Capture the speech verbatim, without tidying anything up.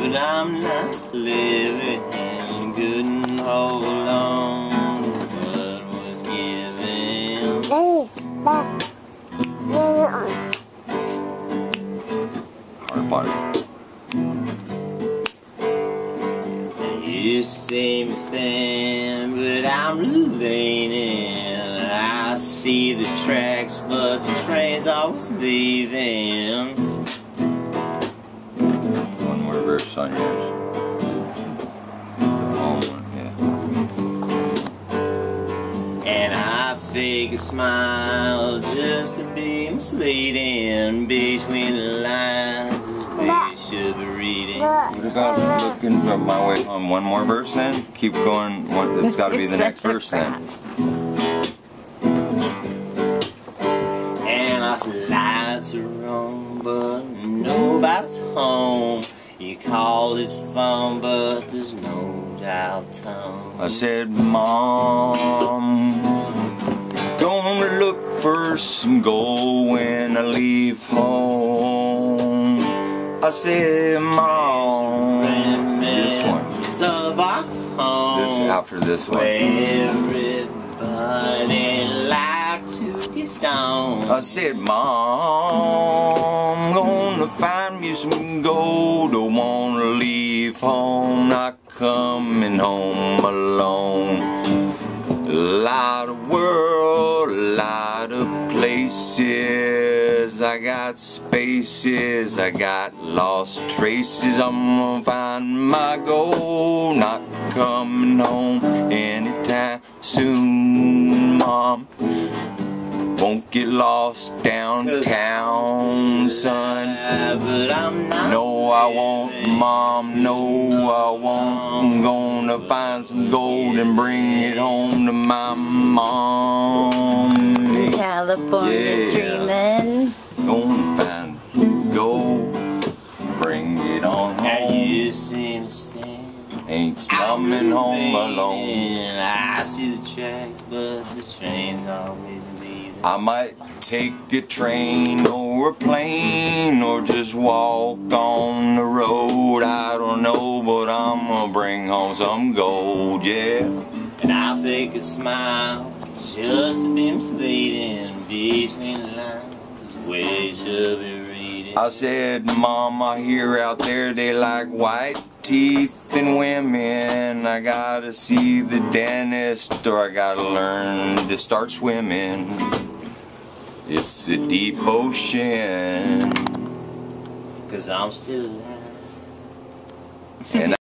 but I'm not living. Couldn't hold on to what was given. Hard part. You see me stand, but I'm leaning. I see the tracks, but the train's always leaving. One more verse on yours. Oh, yeah. And I fake a smile just to be misleading. Between the lines, we should be reading. What about looking for my way home? One more verse then? Keep going. One, it's got to be the next verse then. And I lights are wrong, but nobody's home. You call this phone, but there's no dial tone. I said, Mom, gonna look for some gold when I leave home. I said, Mom, this one. It's of our home. This after this one. Where everybody like to get stoned. I said, Mom, gonna find me some gold. Don't wanna leave home, not coming home alone. A lot of world, a lot of places. I got spaces, I got lost traces. I'm gonna find my gold, not coming home anytime soon, Mom. Won't get lost downtown, son. But I'm not No, I won't, Mom, no, I won't. I'm gonna find some gold and bring it home to my mom. California Yeah. dreamin'. Gonna find gold, bring it on Now home. you see me stand. Ain't coming home alone. I see the tracks, but the train's always leaving. I might take a train or a plane or just walk on the road. I don't know, but I'm gonna bring home some gold, yeah. And I fake a smile just to be misleading. Between the lines, we should be reading. I said, Mom, I hear out there they like white teeth in women. I gotta see the dentist or I gotta learn to start swimming. It's a deep ocean. Cause I'm still alive. And